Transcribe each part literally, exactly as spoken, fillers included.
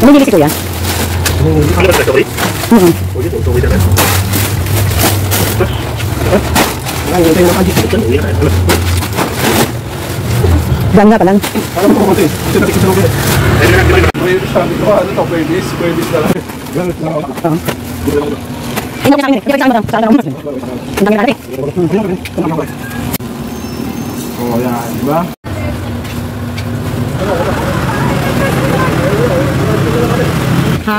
Nangilis ko yan? Ano ba ito? Oo. Uy, ito. Uwi na rin. Ay, ito yung nakajit ito. Uwi na rin. Diyan nga pa lang. Alam mo kung ito. Ito natin kita uwi. Ay, rin natin. Pwede sabi ko, ano ito? Pwede. Pwede na lang. Ganit na lang. Oo. Ay, namin sa akin. Di ba kasama mo? Sa akin ako. Ang dami natin. Oh, yan. Diba? Ha?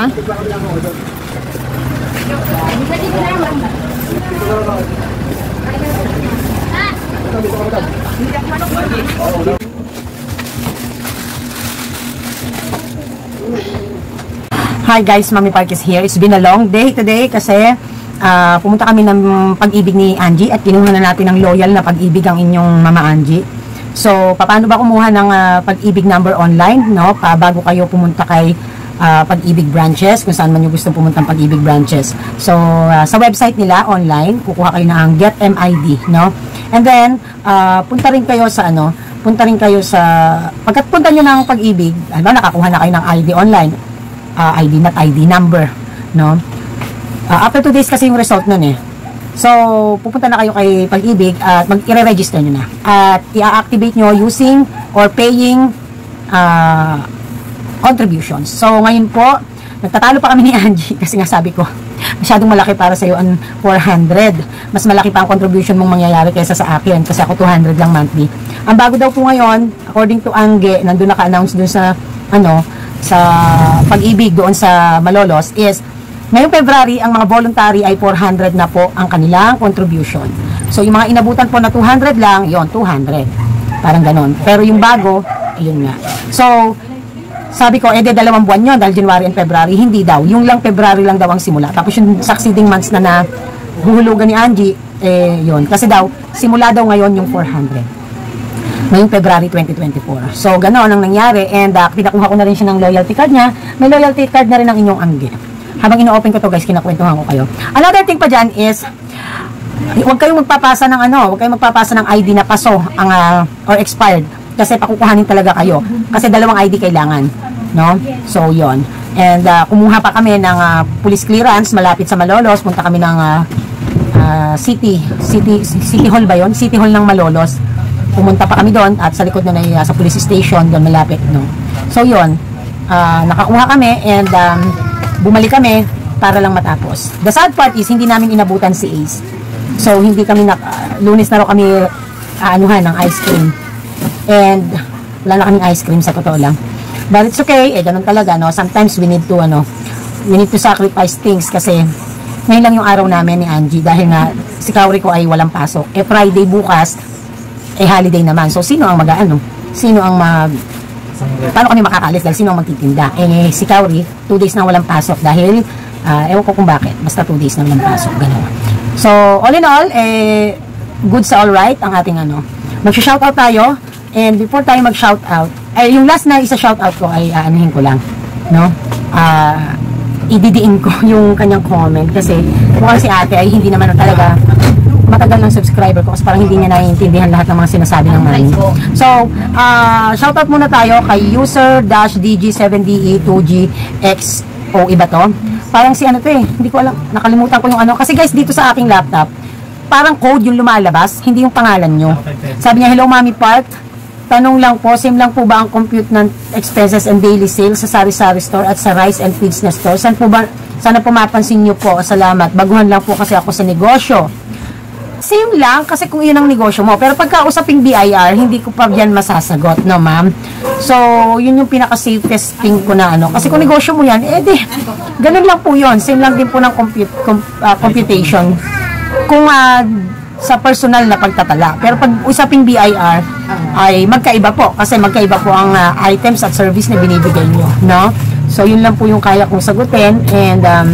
Hi guys, Mami Park is here. It's been a long day today kasi uh, pumunta kami ng pag-ibig ni Angie at kinuha na natin ng loyal na pag-ibig ang inyong Mama Angie. So, paano ba kumuha ng uh, pag-ibig number online, no? Pa, bago kayo pumunta kay uh, pag-ibig branches, kung saan man nyo gusto pumunta ng pag-ibig branches. So, uh, sa website nila online, kukuha kayo ng Get M I D, no? And then, uh, punta rin kayo sa ano, punta rin kayo sa, pagkat punta nyo ng pag-ibig, ano, nakakuha na kayo ng I D online, uh, I D, not I D, number, no? Uh, after two days kasi yung result nun eh. So, pupunta na kayo kay Pag-ibig at mag-i-register nyo na. At i-activate nyo using or paying uh, contributions. So, ngayon po, nagtatalo pa kami ni Angie kasi nga sabi ko, masyadong malaki para sa'yo ang four hundred. Mas malaki pa ang contribution mong mangyayari kaysa sa akin kasi ako two hundred lang monthly. Ang bago daw po ngayon, according to Angge, nandun naka-announce dun sa, ano, sa Pag-ibig doon sa Malolos is, ngayong February, ang mga voluntary ay four hundred na po ang kanilang contribution. So, yung mga inabutan po na two hundred lang, yon two hundred. Parang ganon. Pero yung bago, ayun nga. So, sabi ko, eh, de, dalawang buwan yun, dahil January and February, hindi daw. Yung lang February lang daw ang simula. Tapos yung succeeding months na na huhulugan ni Angie, eh, yun. Kasi daw, simula daw ngayon yung four hundred. Ngayong February twenty twenty-four. So, ganon ang nangyari. And, uh, pinakuha ko na rin siya ng loyalty card niya. May loyalty card na rin ang inyong Angge. Habang ino-open ko to guys, kinakwentuhan ko kayo. Another thing pa dyan is, huwag kayong magpapasa ng ano, huwag kayong magpapasa ng I D na paso ang, uh, or expired. Kasi pakukuhanin talaga kayo. Kasi dalawang I D kailangan. No? So, yon. And, uh, kumuha pa kami ng uh, police clearance, malapit sa Malolos. Punta kami ng uh, uh, city, city, city hall ba yon? City hall ng Malolos. Pumunta pa kami doon at sa likod na uh, sa police station, doon malapit. No? So, yon. Uh, nakakuha kami and, um, bumalik kami para lang matapos. The sad part is, hindi namin inabutan si Ace. So, hindi kami na, uh, Lunes na raw kami aanuhan ng ice cream. And, wala na kaming ice cream sa totoo lang. But it's okay, eh, ganun talaga, no? Sometimes we need to, ano, we need to sacrifice things kasi ngayon lang yung araw namin ni Angie dahil nga si Kauri ko ay walang pasok. Eh, Friday bukas, eh, holiday naman. So, sino ang mag-ano? Sino ang mag... Paano kami makakalis dahil sino ang magtitinda? Eh, si Kauri, two days na walang pasok dahil, uh, ewan ko kung bakit, basta two days na walang pasok, gano'n. So, all in all, eh, good sa all right ang ating ano. Mag-shoutout tayo, and before tayo mag-shoutout, eh, yung last na isa-shoutout ko ay aanuhin ko lang, no? Ah, uh, ididiin ko yung kanyang comment kasi mukhang si ate ay hindi naman talaga matagal ng subscriber ko kasi parang hindi niya naiintindihan lahat ng mga sinasabi ng mami. So, uh, shoutout muna tayo kay user-D G seven D E two G X O, iba to. Parang si ano to eh, hindi ko alam, nakalimutan ko yung ano. Kasi guys, dito sa aking laptop, parang code yung lumalabas, hindi yung pangalan nyo. Sabi niya, hello Mami Park, tanong lang po, same lang po ba ang compute ng expenses and daily sales sa sari-sari store at sa rice and feeds na store? Saan po ba, sana po mapansin nyo po, salamat. Baguhan lang po kasi ako sa negosyo. Same lang, kasi kung yun ang negosyo mo. Pero pagka usaping B I R, hindi ko pa yan masasagot, no ma'am? So, yun yung pinaka-safest thing ko na ano. Kasi kung negosyo mo yan, eh di, ganun lang po yun. Same lang din po ng compute, com, uh, computation. Kung uh, sa personal na pagtatala. Pero pag usaping B I R, ay magkaiba po. Kasi magkaiba po ang uh, items at service na binibigay nyo, no? So, yun lang po yung kaya kong sagutin. And, um,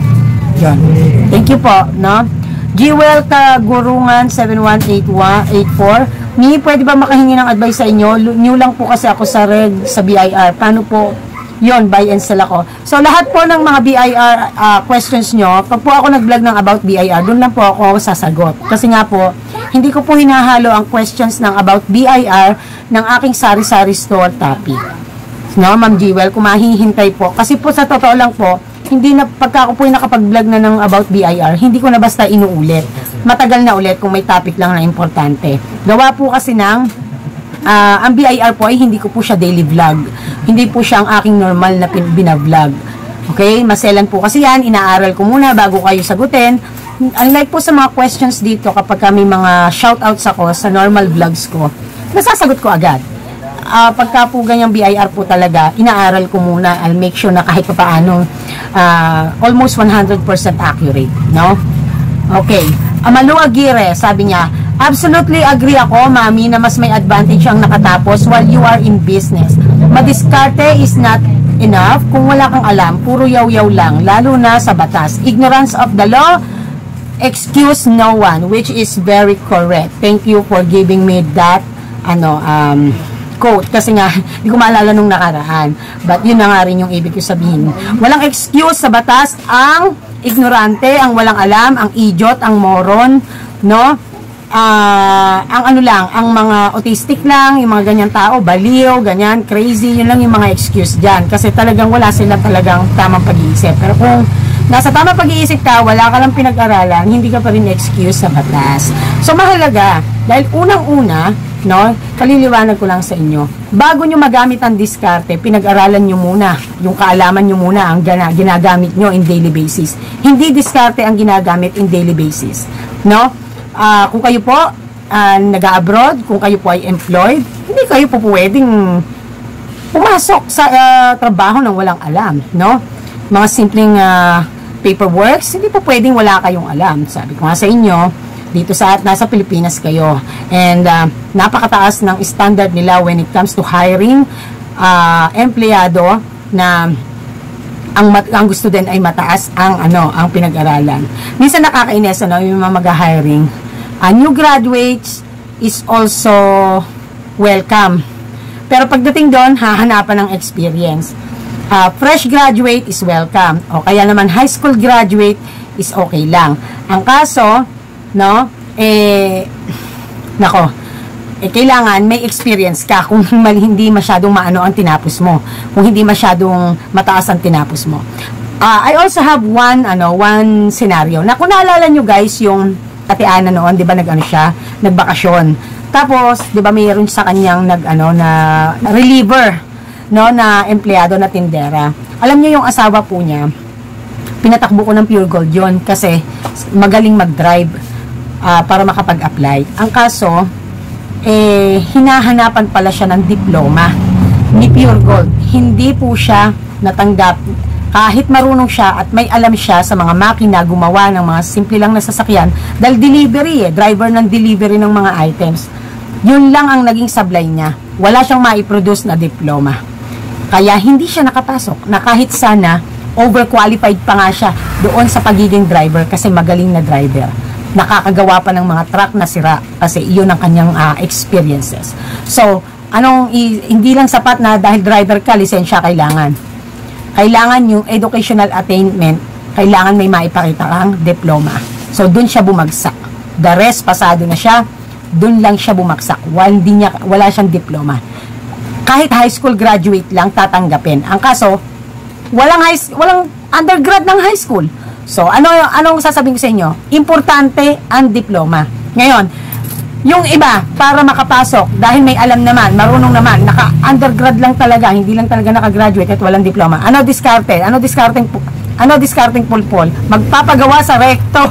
yun. Thank you po, no? Jewel Kagurungan seven one eight four. Ni, pwede ba makahingi ng advice sa inyo? New lang po kasi ako sa reg sa B I R. Paano po yon, buy and sell ako? So, lahat po ng mga B I R uh, questions nyo, pag po ako nag-vlog ng about B I R, doon lang po ako sasagot. Kasi nga po, hindi ko po hinahalo ang questions ng about B I R ng aking sari-sari store topic. No, Ma'am Jewel, kung mahihintay po. Kasi po sa totoo lang po, hindi na, pagka ako po yung nakapag-vlog na ng about B I R, hindi ko na basta inuulit. Matagal na ulit kung may topic lang na importante. Gawa po kasi ng, uh, ang B I R po ay hindi ko po siya daily vlog. Hindi po siya ang aking normal na binavlog. Okay, maselan po kasi yan, inaaral ko muna bago kayo sagutin. Unlike po sa mga questions dito, kapag kami mga shoutouts ako sa normal vlogs ko, nasasagot ko agad. Uh, pagka po ganyang B I R po talaga, inaaral ko muna. I'll make sure na kahit pa paano, uh, almost one hundred percent accurate, no? Okay. Amalu Aguirre, sabi niya, absolutely agree ako, mami, na mas may advantage ang nakatapos while you are in business. Madiskarte is not enough kung wala kang alam, puro yaw-yaw lang, lalo na sa batas. Ignorance of the law, excuse no one, which is very correct. Thank you for giving me that, ano, um, quote, kasi nga, hindi ko maalala nung nakaraan. But yun na nga rin yung ibig ko sabihin. Walang excuse sa batas ang ignorante, ang walang alam, ang idiot, ang moron, no? Uh, ang ano lang, ang mga autistic lang, yung mga ganyan tao, baliw, ganyan, crazy, yun lang yung mga excuse dyan. Kasi talagang wala silang talagang tamang pag-iisip. Pero kung nasa tamang pag-iisip ka, wala ka lang pinag-aralan, hindi ka pa rin excuse sa batas. So, mahalaga, dahil unang-una, no, kaliliwanag ko lang sa inyo, bago nyo magamit ang diskarte, pinag-aralan nyo muna, yung kaalaman nyo muna ang ginagamit nyo in daily basis. Hindi diskarte ang ginagamit in daily basis. No? Uh, kung kayo po uh, nag-abroad, kung kayo po ay employed, hindi kayo po pwedeng pumasok sa uh, trabaho ng walang alam, no? Mga simpleng uh, paperworks, hindi po pwedeng wala kayong alam. Sabi ko nga sa inyo, dito sa at nasa Pilipinas kayo, and uh, napakataas ng standard nila when it comes to hiring uh, empleyado na ang, mat, ang gusto din ay mataas ang ano ang pinag-aralan. Minsan nakakainis ano yung mga mag-hiring. Uh, new graduates is also welcome. Pero pagdating doon, hahanapan ng experience. Uh, fresh graduate is welcome. O kaya naman high school graduate is okay lang. Ang kaso, no, eh, nako, eh, kailangan may experience ka kung hindi masyadong maano ang tinapos mo. Kung hindi masyadong mataas ang tinapos mo. Uh, I also have one, ano, one scenario. Na kung naalala nyo guys, yung Ate Ana noon, di ba nag-ano siya, nagbakasyon. Tapos, di ba mayroon sa kanyang nag, ano, na reliever, no, na empleyado na tindera. Alam niyo yung asawa po niya, pinatakbo ko ng Pure Gold yun kasi magaling mag-drive uh, para makapag-apply. Ang kaso, eh, hinahanapan pala siya ng diploma ni Pure Gold. Hindi po siya natanggap kahit marunong siya at may alam siya sa mga makina gumawa ng mga simple lang na sasakyan dahil delivery eh, driver ng delivery ng mga items. Yun lang ang naging sablay niya. Wala siyang maiproduce na diploma. Kaya hindi siya nakapasok na kahit sana overqualified pa nga siya doon sa pagiging driver kasi magaling na driver. Nakakagawa pa ng mga truck na sira kasi iyon ang kanyang uh, experiences. So, anong hindi lang sapat na dahil driver ka, lisensya kailangan. Kailangan yung educational attainment, kailangan may maipakita kang diploma. So, dun siya bumagsak. The rest, pasado na siya, dun lang siya bumagsak. Wala, niya, wala siyang diploma. Kahit high school graduate lang, tatanggapin. Ang kaso, walang, high, walang undergrad ng high school. So, ano anong sasabihin ko sa inyo? Importante ang diploma. Ngayon, yung iba, para makapasok, dahil may alam naman, marunong naman, naka-undergrad lang talaga, hindi lang talaga naka-graduate at walang diploma. Ano diskarte? Ano diskarting ano diskarting pulpol? Magpapagawa sa recto.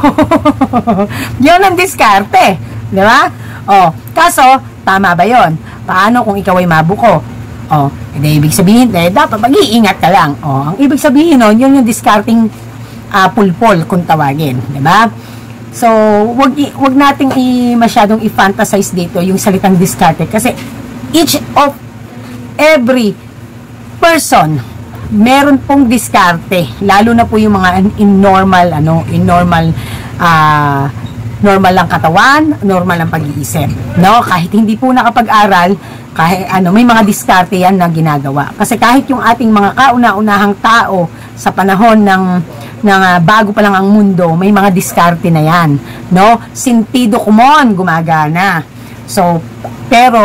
Yun ang diskarte. Di ba? O, kaso, tama ba yon? Paano kung ikaw ay mabuko? O, hindi ibig sabihin, eh, dapat mag-iingat ka lang. O, ang ibig sabihin nun, yun yung diskarting uh, pulpol kung tawagin. Di ba? So, wag, wag nating i, masyadong i-fantasize dito yung salitang diskarte kasi each of every person meron pong diskarte, lalo na po yung mga in normal ano, in normal uh, normal lang katawan, normal lang pag-iisip, no? Kahit hindi po nakapag-aral, kahit ano, may mga diskarte yan na ginagawa. Kasi kahit yung ating mga kauna-unahang tao sa panahon ng ng uh, bago pa lang ang mundo, may mga diskarte na yan, no? Sentido común gumagana. So, pero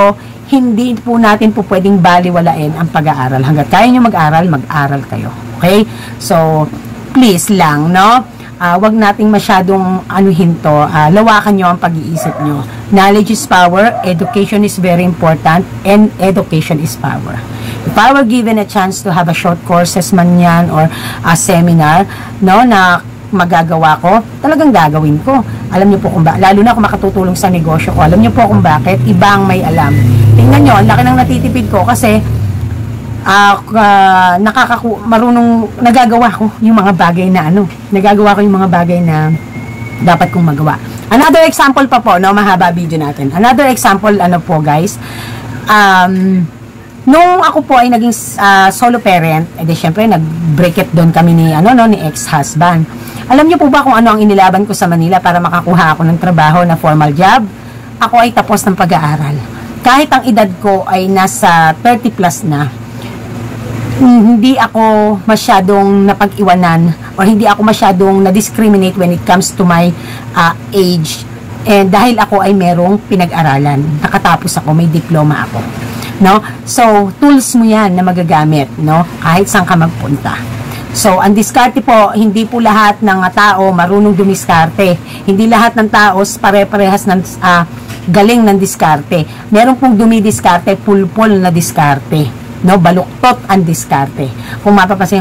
hindi po natin po pwedeng baliwalain ang pag-aaral. Hanggat kaya nyo mag-aral, mag-aral kayo. Okay? So, please lang, no? Uh, wag nating masyadong anuhin to. Uh, lawakan nyo ang pag-iisip nyo. Knowledge is power. Education is very important. And education is power. If I were given a chance to have a short courses man yan or a seminar, no, na magagawa ko, talagang gagawin ko. Alam niyo po kung ba, lalo na kung makatutulong sa negosyo ko, alam niyo po kung bakit, ibang may alam. Tingnan niyo, ang laki ng natitipid ko kasi uh, uh, nakakaku, marunong, nagagawa ko yung mga bagay na ano, nagagawa ko yung mga bagay na dapat kong magawa. Another example pa po, no, mahaba video natin. Another example, ano po guys, um, nung ako po ay naging uh, solo parent, edi syempre nag-break it doon kami ni ano no ni ex-husband. Alam niyo po ba kung ano ang inilaban ko sa Manila para makakuha ako ng trabaho na formal job? Ako ay tapos ng pag-aaral. Kahit ang edad ko ay nasa thirty plus na, hindi ako masyadong napag-iwanan or hindi ako masyadong na-discriminate when it comes to my uh, age. And dahil ako ay merong pinag-aralan, nakatapos ako, may diploma ako. No? So, tools mo yan na magagamit, no? Kahit saan ka magpunta. So, ang diskarte po, hindi po lahat ng tao marunong dumiskarte. Hindi lahat ng tao pare-parehas ng uh, galing ng diskarte. Meron pong dumidiskarte, pulpol na diskarte. No? Baluktot ang diskarte. Kung mapapasin,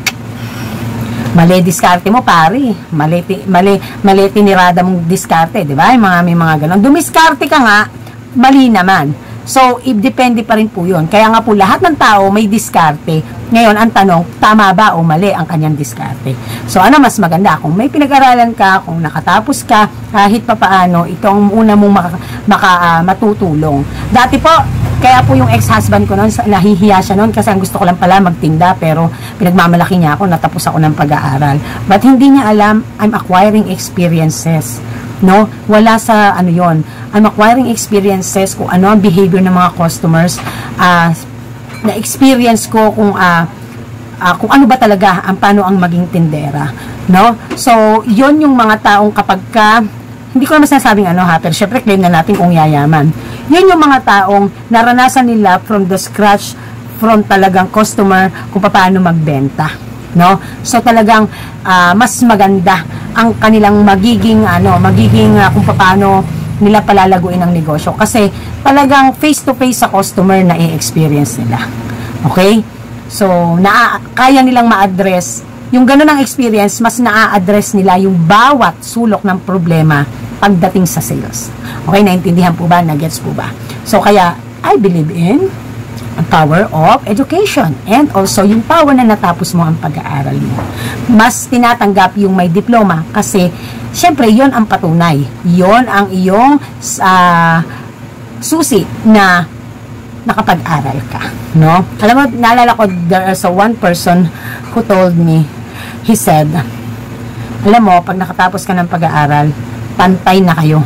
mali diskarte mo, pare. Mali, mali, mali tinirada mong diskarte, di ba? Yung mga, may mga ganon. Dumiskarte ka nga, mali naman. So, depende pa rin po yun. Kaya nga po, lahat ng tao may diskarte. Ngayon, ang tanong, tama ba o mali ang kanyang diskarte? So, ano mas maganda? Kung may pinag-aralan ka, kung nakatapos ka, kahit pa paano, ito ang una mong maka, maka, uh, matutulong. Dati po, kaya po yung ex-husband ko noon, nahihiya siya noon kasi ang gusto ko lang pala magtinda, pero pinagmamalaki niya ako, natapos ako ng pag-aaral. But hindi niya alam, I'm acquiring experiences. No, wala sa ano yon. I'm acquiring experiences kung ano ang behavior ng mga customers, uh, na experience ko kung uh, uh, kung ano ba talaga ang paano ang maging tindera, no? So, yon yung mga taong kapag ka, hindi ko naman sinasabing ano ha, pero syempre claim na natin kung yayaman. Yun yung mga taong naranasan nila from the scratch, from talagang customer, kung paano magbenta. No? So talagang uh, mas maganda ang kanilang magiging ano, magiging uh, kung paano nila palalaguin ang negosyo kasi talagang face to face sa customer na i-experience nila. Okay? So na kaya nilang ma-address yung ganun ang experience, mas na-address nila yung bawat sulok ng problema pagdating sa sales. Okay, naintindihan po ba? Nagets po ba? So kaya I believe in ang power of education and also yung power na natapos mo ang pag-aaral mo. Mas tinatanggap yung may diploma kasi syempre yon ang patunay. Yon ang iyong uh, susi na nakapag-aral ka, no? Alam mo, naalala ko, there is a one person who told me, he said, alam mo, pag nakatapos ka ng pag-aaral, pantay na kayo.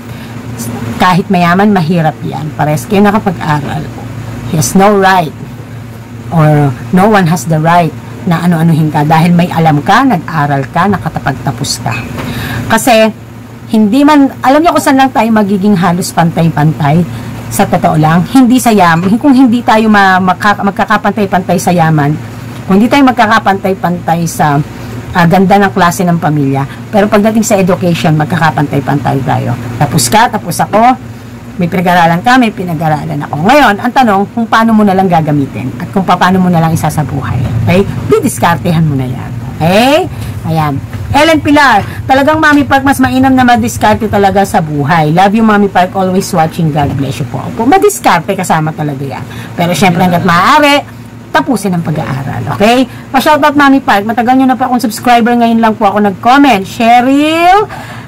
Kahit mayaman, mahirap yan. Pares kayo nakapag-aral. He has no right or no one has the right na ano-anuhin ka dahil may alam ka, nag-aral ka, nakatapag-tapos ka. Kasi hindi man, alam niyo kung saan lang tayo magiging halos pantay-pantay, sa totoo lang, hindi sa yaman, kung hindi tayo ma, magka, magkakapantay-pantay sa yaman, kung hindi tayo magkakapantay-pantay sa uh, ganda ng klase ng pamilya, pero pagdating sa education, magkakapantay-pantay tayo. Tapos ka, tapos ako, may pinag-aralan ka, may pinag-aralan ako. Ngayon, ang tanong, kung paano mo na lang gagamitin at kung paano mo na lang isa sa buhay. Okay? Didiskartehan mo na yan. Okay? Ayan. Ellen Pilar, talagang Mami Park, mas mainam na madiskarte talaga sa buhay. Love you, Mami Park. Always watching. God bless you po. Opo, madiskarte kasama talaga yan. Pero syempre, hanggat maaari, tapusin ang pag-aaral. Okay? Pa-shoutout, Mami Park. Matagal nyo na po akong subscriber. Ngayon lang po ako nag-comment. Cheryl,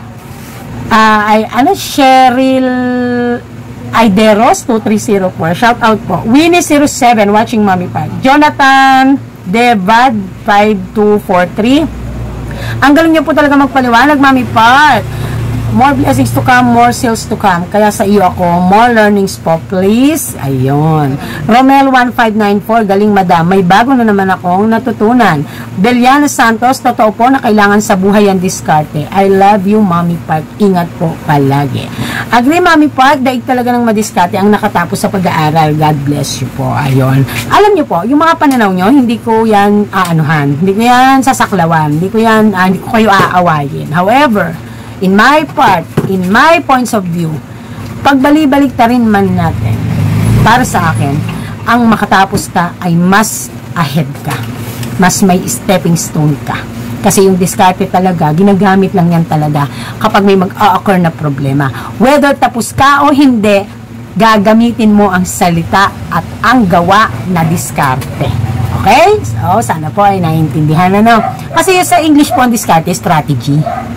uh, ay, ano, Cheryl Aideros, two three zero four. Shoutout po. Winnie zero seven, watching Mami Park. Jonathan Devad, five two four three. Ang galing niyo po talaga magpaliwanag, Mami Park. more blessings to come, more sales to come. Kaya sa iyo ako, more learnings po, please. Ayun. Romel one five nine four, galing madam. May bago na naman akong natutunan. Beliana Santos, totoo po na kailangan sa buhay ang diskarte. I love you, Mommy Park. Ingat po palagi. Agree, Mommy Park, daig talaga ng madiskarte ang nakatapos sa pag-aaral. God bless you po. Ayun. Alam niyo po, yung mga pananaw nyo, hindi ko yan aanuhan. Hindi ko yan sasaklawan. Hindi ko yan, ah, hindi ko kayo aawayin. However, in my part, in my points of view, pagbali-balik ta rin man natin, para sa akin, ang makatapos ka ay mas ahead ka. Mas may stepping stone ka. Kasi yung diskarte talaga, ginagamit lang yan talaga kapag may mag-a-occur na problema. Whether tapos ka o hindi, gagamitin mo ang salita at ang gawa na diskarte. Okay? So, sana po ay naiintindihan na, no? Kasi sa English po ang diskarte, strategy.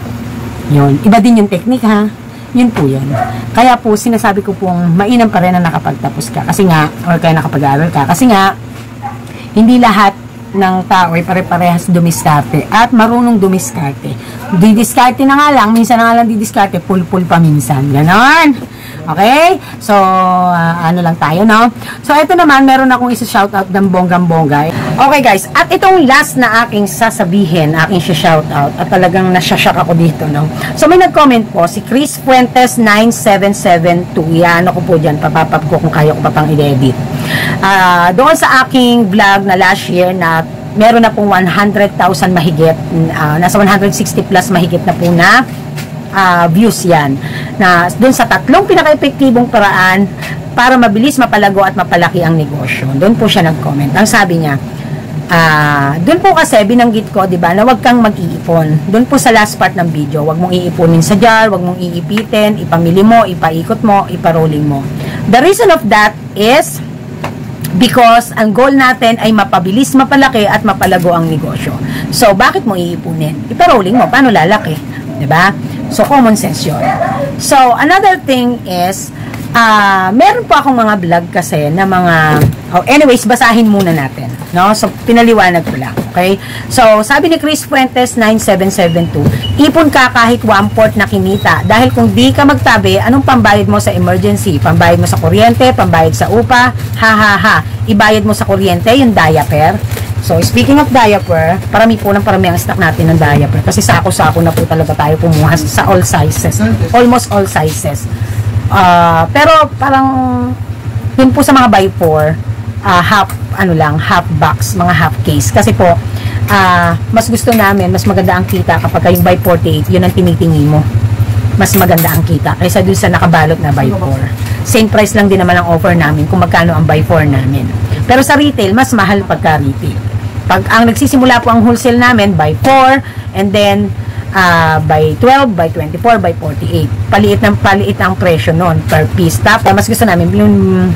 Yun. Iba din yung technique, ha? Yun po yun. Kaya po, sinasabi ko pong mainam pa rin na nakapagtapos ka. Kasi nga, or kaya nakapag-aaral ka. Kasi nga, hindi lahat ng tao ay pare-parehas dumiskarte at marunong dumiskarte. Didiskarte na nga lang, minsan na nga lang didiskarte, pul-pul pa minsan. Ganon. Okay? So, uh, ano lang tayo, no? So, ito naman, meron akong isa-shoutout ng bonggang-bongga. Okay, guys. At itong last na aking sasabihin, aking shoutout, at talagang nasyasyak ako dito, no? So, may nag-comment po, si Chris Fuentes nine seven seven two. Yan, ako po dyan, papapap ko kung kaya ko pa pang i-edit. Uh, doon sa aking vlog na last year na meron na pong one hundred thousand mahigit, uh, nasa one hundred sixty plus mahigit na po na uh, views yan. Na doon sa tatlong pinaka-epektibong paraan para mabilis, mapalago at mapalaki ang negosyo. Doon po siya nag-comment. Ang sabi niya, uh, doon po kasi binanggit ko, di ba, na wag kang mag-iipon. Doon po sa last part ng video, wag mong iipunin sa jar, wag mong iipitin, ipamili mo, ipaikot mo, iparolling mo. The reason of that is because ang goal natin ay mapabilis, mapalaki at mapalago ang negosyo. So, bakit mo iipunin? Iparolling mo, paano lalaki? Diba? So, common sense yun. So, another thing is, uh, meron po akong mga vlog kasi na mga, oh, anyways, basahin muna natin. No? So, pinaliwanag ko lang. Okay? So, sabi ni Chris Fuentes nine seven seven two, ipon ka kahit one-fourth na kinita. Dahil kung di ka magtabi, anong pambayad mo sa emergency? Pambayad mo sa kuryente, pambayad sa upa, ha ha ha. Ibayad mo sa kuryente, yung diaper. So, speaking of diaper, parami po ng parami ang stock natin ng diaper. Kasi sako-sako na po talaga tayo pumuha sa all sizes. Almost all sizes. Uh, pero, parang, yun po sa mga buy four, uh, half, ano lang, half box, mga half case. Kasi po, uh, mas gusto namin, mas maganda ang kita kapag yung buy forty-eight, yun ang tinitingin mo. Mas maganda ang kita kaysa dun sa nakabalot na buy four. Same price lang din naman ang offer namin kung magkano ang buy four namin. Pero sa retail, mas mahal pagka retail. Pag ang nagsisimula po ang wholesale namin, buy four, and then, uh, by twelve, by twenty-four, by forty-eight. Paliit ng paliit ang presyo noon per piece. Tapos, mas gusto namin, yung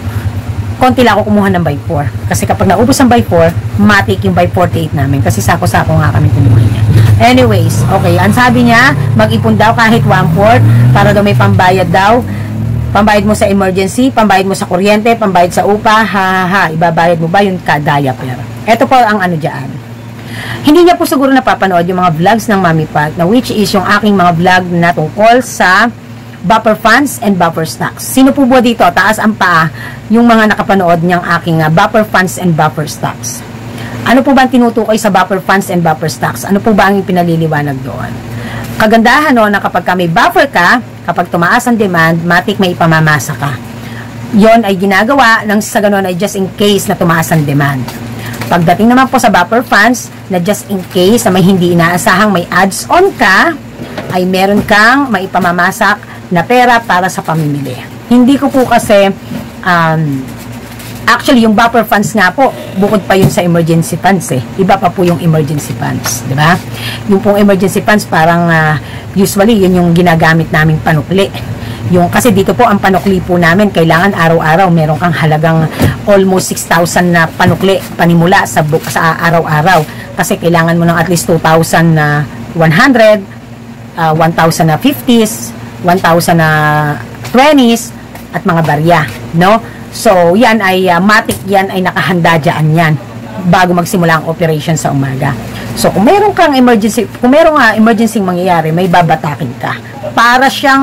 konti lang ako kumuha ng buy four. Kasi kapag naubos ang buy four, matik yung buy forty-eight namin. Kasi sako-sako nga kami kumuha niya. Anyways, okay. Ang sabi niya, mag-ipon daw kahit one-fourth para daw may pambayad daw. Pambayad mo sa emergency, pambayad mo sa kuryente, pambayad sa upa, ha ha ha. Ibabayad mo ba yung ka-diaper? Ito po ang ano dyan. Hindi niya po siguro napapanood yung mga vlogs ng Mommy Park, na which is yung aking mga vlog na tungkol sa buffer funds and buffer stocks. Sino po ba dito? Taas ang paa yung mga nakapanood niyang aking uh, buffer funds and buffer stocks. Ano po ba ang tinutukoy sa buffer funds and buffer stocks? Ano po ba ang pinaliliwanag doon? Kagandahan no, na kapag ka may buffer ka, kapag tumaas ang demand, matik may ipamamasa ka. Yon ay ginagawa ng sa ganun ay just in case na tumaas ang demand. Pagdating naman po sa buffer funds, na just in case na may hindi inaasahang may ads on ka, ay meron kang maipamamasak na pera para sa pamimili. Hindi ko po kasi, um, actually, yung buffer funds nga po, bukod pa yun sa emergency funds eh. Iba pa po yung emergency funds, di ba? Yung pong emergency funds, parang uh, usually, yun yung ginagamit naming panukli. Yung, kasi dito po, ang panukli po namin, kailangan araw-araw, meron kang halagang almost six thousand na panukli, panimula sa, sa araw-araw. Kasi kailangan mo ng at least two thousand na one hundred, uh, one thousand na fifties, one thousand na twenties, at mga barya, no? So, yan ay, uh, matik yan ay nakahanda dyan yan bago magsimula ang operation sa umaga. So, kung meron kang emergency, kung meron nga emergency mangyayari, may babatakin ka. Para siyang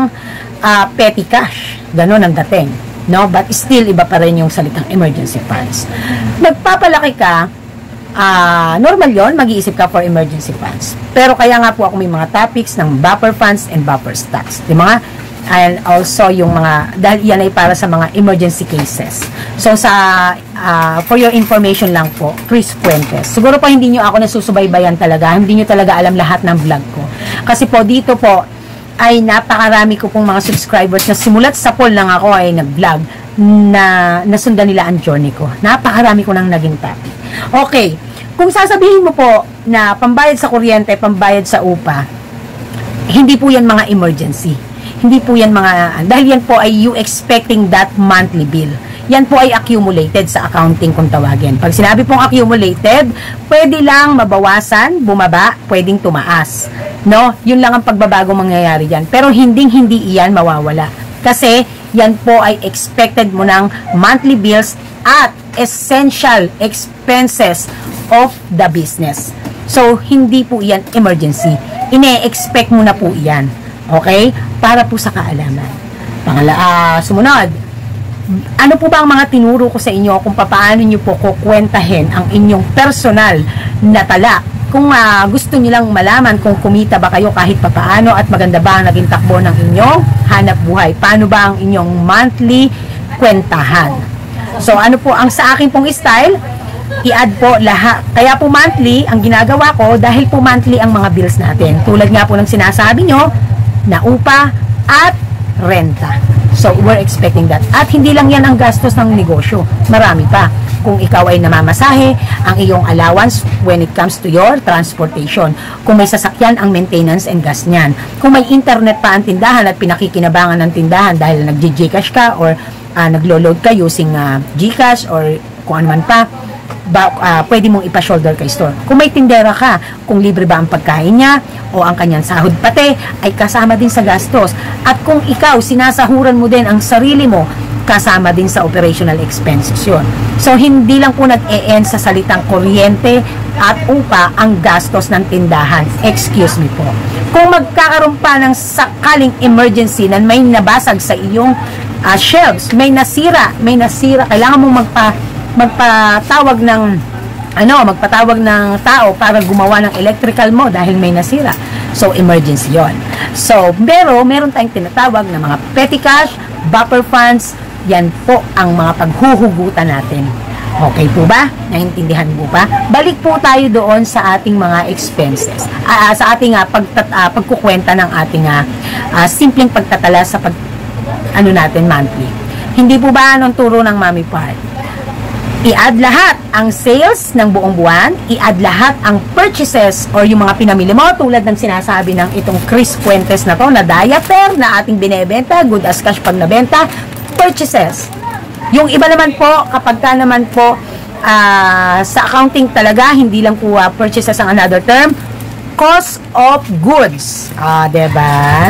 uh, petty cash. Ganon ang dating. No? But still, iba pa rin yung salitang emergency funds. Nagpapalaki ka, uh, normal yon, mag-iisip ka for emergency funds. Pero kaya nga po ako may mga topics ng buffer funds and buffer stocks. Di mga and also yung mga, dahil yan ay para sa mga emergency cases. So sa uh, for your information lang po, Chris Fuentes, siguro po hindi nyo ako nasusubaybayan talaga, hindi nyo talaga alam lahat ng vlog ko, kasi po dito po ay napakarami ko pong mga subscribers na simulat sa poll lang ako ay nag-vlog na nasundan nila ang journey ko. Napakarami ko nang naging topic. Okay, kung sasabihin mo po na pambayad sa kuryente, pambayad sa upa, hindi po yan mga emergency. Hindi po yan mga, dahil yan po ay you expecting that monthly bill. Yan po ay accumulated sa accounting kung tawagin. Pag sinabi pong accumulated, pwede lang mabawasan, bumaba, pwedeng tumaas. No? Yun lang ang pagbabago mangyayari dyan. Pero hinding-hindi iyan mawawala. Kasi yan po ay expected mo ng monthly bills at essential expenses of the business. So, hindi po iyan emergency. Ine-expect mo na po iyan. Okay? Para po sa kaalaman. Pangala, uh, sumunod. Ano po ba ang mga tinuro ko sa inyo kung paano nyo po kukwentahin ang inyong personal na tala? Kung uh, gusto nyo lang malaman kung kumita ba kayo kahit papaano at maganda ba ang naging takbo ng inyong hanap buhay. Paano ba ang inyong monthly kwentahan? So, ano po ang sa akin pong style? I-add po lahat. Kaya po monthly, ang ginagawa ko, dahil po monthly ang mga bills natin. Tulad nga po ng sinasabi nyo, na upa at renta. So, we're expecting that. At hindi lang yan ang gastos ng negosyo. Marami pa. Kung ikaw ay namamasahe, ang iyong allowance when it comes to your transportation. Kung may sasakyan, ang maintenance and gas niyan. Kung may internet pa ang tindahan at pinakikinabangan ng tindahan dahil nag-Gcash ka or uh, naglo-load ka using uh, Gcash or kung ano man pa, ba, uh, pwede mong ipa-shoulder kay store. Kung may tindera ka, kung libre ba ang pagkain niya o ang kanyang sahod pati, ay kasama din sa gastos. At kung ikaw, sinasahuran mo din ang sarili mo, kasama din sa operational expenses yun. So, hindi lang po nag-e-end sa salitang kuryente at upa ang gastos ng tindahan. Excuse me po. Kung magkakaroon pa ng sakaling emergency na may nabasag sa iyong uh, shelves, may nasira, may nasira, kailangan mong magpa magpatawag ng ano, magpatawag ng tao para gumawa ng electrical mo dahil may nasira. So, emergency yon. So, pero meron tayong tinatawag na mga petty cash, buffer funds, yan po ang mga paghuhugutan natin. Okay po ba? Naintindihan po ba? Balik po tayo doon sa ating mga expenses. Uh, sa ating uh, pagtat, uh, pagkukwenta ng ating uh, uh, simpleng pagtatala sa pag, ano natin, monthly. Hindi po ba anong turo ng Mommy Part? I-add lahat ang sales ng buong buwan, i-add lahat ang purchases or yung mga pinamili mo tulad ng sinasabi ng itong Chris Fuentes na to na diaper na ating binebenta, good as cash pag nabenta, purchases. Yung iba naman po, kapag ka naman po uh, sa accounting talaga, hindi lang po uh, purchases ang another term, cost of goods. Ah, diba?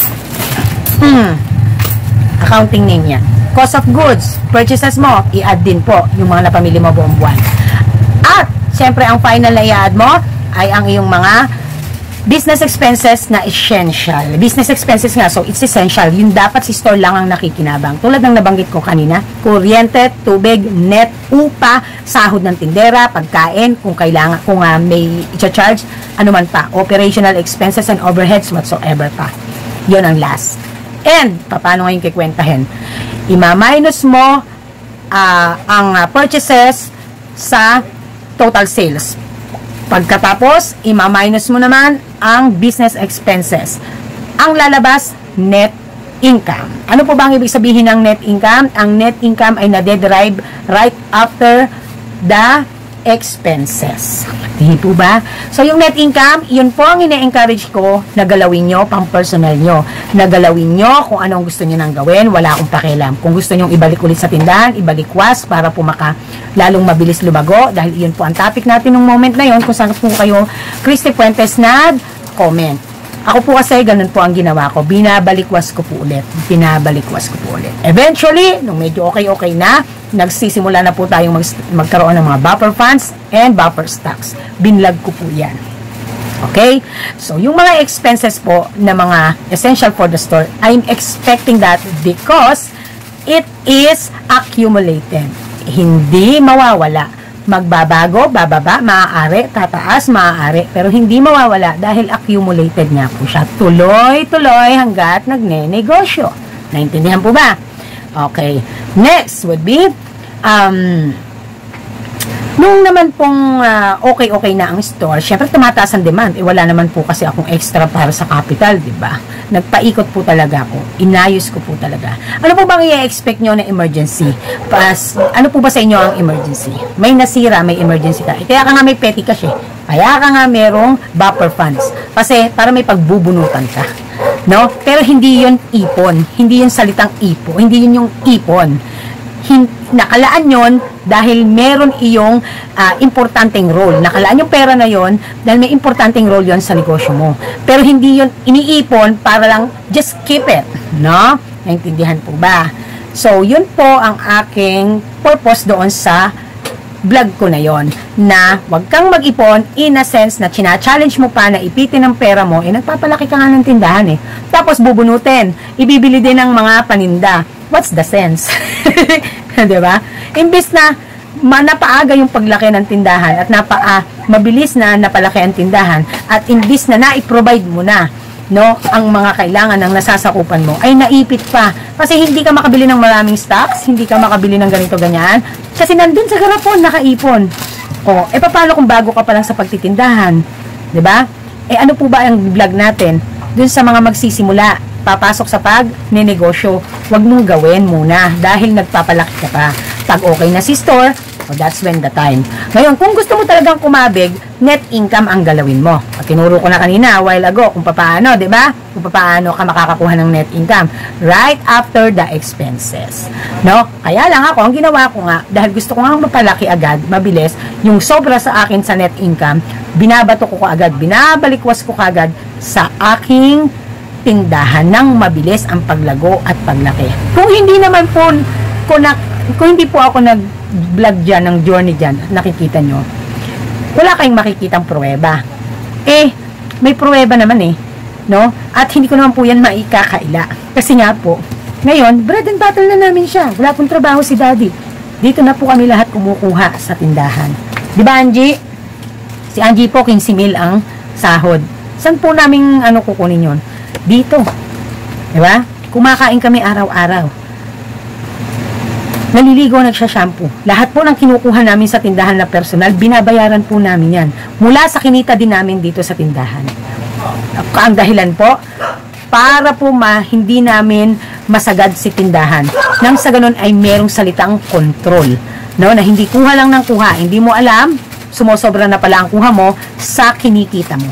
Hmm. Accounting name yan. Cost of goods, purchases mo, i-add din po yung mga napamili mo buong buwan. At, syempre, ang final na i-add mo ay ang iyong mga business expenses na essential. Business expenses nga, so it's essential. Yung dapat si store lang ang nakikinabang. Tulad ng nabanggit ko kanina, kuryente, tubig, net, upa, sahod ng tindera, pagkain, kung kailangan, kung uh, may i-charge, ano man pa, operational expenses and overheads whatsoever pa. Yun ang last. And, paano ngayon kikwentahin? Ima-minus mo uh, ang uh, purchases sa total sales. Pagkatapos, ima-minus mo naman ang business expenses. Ang lalabas, net income. Ano po ba ang ibig sabihin ng net income? Ang net income ay nade-derive right after the expenses. Di po ba? So, yung net income, yun po ang ine-encourage ko na galawin nyo pang personal nyo. Na galawin nyo kung anong gusto nyo nang gawin, wala akong pakialam. Kung gusto nyo ibalik ulit sa tindahan, ibalikwas para po maka lalong mabilis lumago dahil yun po ang topic natin ng moment na yun kung saan po kayo Christy Fuentes nag-comment. Ako po kasi ganun po ang ginawa ko. Binabalikwas ko po ulit. Binabalikwas ko po ulit. Eventually, nung medyo okay-okay na, nagsisimula na po tayong mag magkaroon ng mga buffer funds and buffer stocks. Binlog ko po yan. Okay? So, yung mga expenses po na mga essential for the store, I'm expecting that because it is accumulated. Hindi mawawala. Magbabago, bababa, maaari, tataas, maaari, pero hindi mawawala dahil accumulated nga po siya. Tuloy-tuloy hanggat nagne-negosyo. Naintindihan po ba? Okay. Next would be, um, nung naman pong uh, okay-okay na ang store, syempre tumataas ang demand. Eh, wala naman po kasi akong extra para sa capital, di ba? Nagpaikot po talaga ako. Inayos ko po talaga. Ano po bang i-expect nyo na emergency? Pas, ano po ba sa inyo ang emergency? May nasira, may emergency ka. Eh, kaya ka nga may petty cash eh. Kaya ka nga merong buffer funds. Kasi para may pagbubunutan ka. No? Pero hindi yun ipon. Hindi yun salitang ipon. Hindi yun yung ipon. Hin nakalaan yon dahil meron iyong uh, importanteng role. Nakalaan yung pera na yon dahil may importanteng role yon sa negosyo mo. Pero hindi yon iniipon para lang just keep it. No? Naintindihan po ba? So, yun po ang aking purpose doon sa vlog ko na yon, na wag kang mag-ipon in a sense na china-challenge mo pa na ipitin ang pera mo, eh nagpapalaki ka nga ng tindahan eh. Tapos bubunutin, ibibili din ng mga paninda. What's the sense? Diba? Imbis na napaaga yung paglaki ng tindahan at napaa, mabilis na napalaki ang tindahan at imbis na na-provide mo na, no, ang mga kailangan ng nasasakupan mo, ay naipit pa. Kasi hindi ka makabili ng maraming stocks, hindi ka makabili ng ganito ganyan. Kasi nandun sa garapon, nakaipon. O, eh paano kung bago ka pa lang sa pagtitindahan? Diba? Eh ano po ba ang vlog natin? Dun sa mga magsisimula, papasok sa pag-nenegosyo, wag mong gawin muna dahil nagpapalaki ka pa. Pag okay na si store, oh, that's when the time. Ngayon, kung gusto mo talagang kumabig, net income ang galawin mo. At tinuro ko na kanina, a while ago, kung paano, di ba? Kung paano ka makakakuha ng net income. Right after the expenses. No? Kaya lang ako, ang ginawa ko nga, dahil gusto ko nga mapalaki agad, mabilis, yung sobra sa akin sa net income, binabato ko agad, binabalikwas ko agad sa aking tindahan ng mabilis ang paglago at paglaki. Kung hindi naman po, kung, na, kung hindi po ako nag-vlog dyan, ng journey dyan, nakikita nyo, wala kayong makikitang pruweba. Eh, may pruweba naman eh, no? At hindi ko naman po yan maikakaila. Kasi nga po, ngayon, bread and butter na namin siya. Wala pong trabaho si Daddy. Dito na po kami lahat kumukuha sa tindahan. Di ba, Angie? Si Angie po, quinze mil ang sahod. Saan po namin ano kukunin yun? Dito. Diba? Kumakain kami araw-araw. Naliligo, nagsha-shampoo. Lahat po ng kinukuha namin sa tindahan na personal, binabayaran po namin yan. Mula sa kinita din namin dito sa tindahan. Ang dahilan po, para po ma, hindi namin masagad si tindahan. Nang sa ganun ay merong salitang control. No? Na hindi kuha lang ng kuha. Hindi mo alam, sumosobra na pala ang kuha mo sa kinikita mo.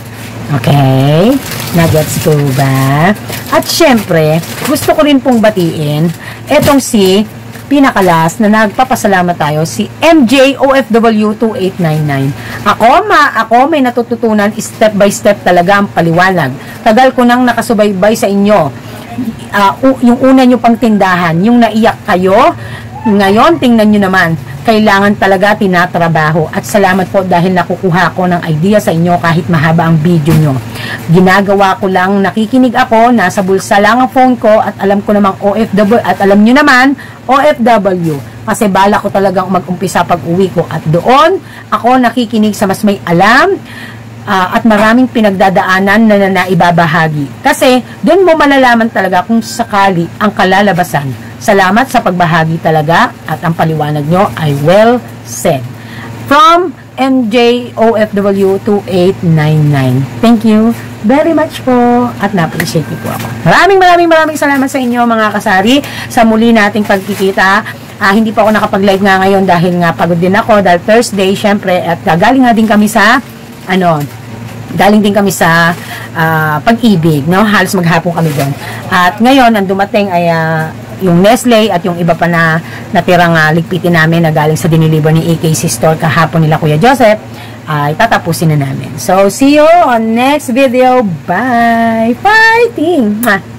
Okay? Nagets ko ba? At syempre, gusto ko rin pong batiin etong si pinakalas na nagpapasalamat tayo, si M J O F W two eight nine nine. Ako, ma, ako may natututunan step by step talaga ang paliwanag. Tagal ko nang nakasubaybay sa inyo. Uh, yung una nyo pang tindahan, yung naiyak kayo, ngayon tingnan nyo naman, kailangan talaga tinatrabaho. At salamat po dahil nakukuha ko ng idea sa inyo kahit mahaba ang video nyo. Ginagawa ko lang, nakikinig ako, nasa bulsa lang ang phone ko at alam ko namang O F W at alam nyo naman, O F W. Kasi bala ko talagang mag-umpisa pag uwi ko at doon ako nakikinig sa mas may alam uh, at maraming pinagdadaanan na, na naibabahagi. Kasi doon mo malalaman talaga kung sakali ang kalalabasan. Salamat sa pagbahagi talaga at ang paliwanag nyo ay well said. From M J O F W two eight nine nine. Thank you very much po at na-appreciate po ako. Maraming maraming maraming salamat sa inyo mga kasari sa muli nating pagkikita. Uh, hindi pa ako nakapag-live nga ngayon dahil nga pagod din ako dahil Thursday syempre at galing nga din kami sa ano, galing din kami sa uh, pag-ibig, no? Halos maghapon kami doon. At ngayon ang dumating ay uh, yung Nestle at yung iba pa na natirang uh, ligpitin namin na galing sa diniliver ni A K C Store kahapon nila Kuya Joseph ay uh, tatapusin na namin. So, see you on next video. Bye! Fighting! Mwah!